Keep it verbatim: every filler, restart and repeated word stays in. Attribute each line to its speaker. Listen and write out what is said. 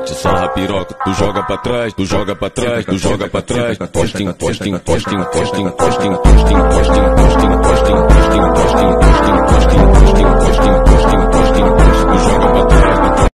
Speaker 1: te sarra a piroca, tu joga pra trás, tu joga pra trás, tu joga pra trás. Posting, posting, posting, posting, posting, posting, posting.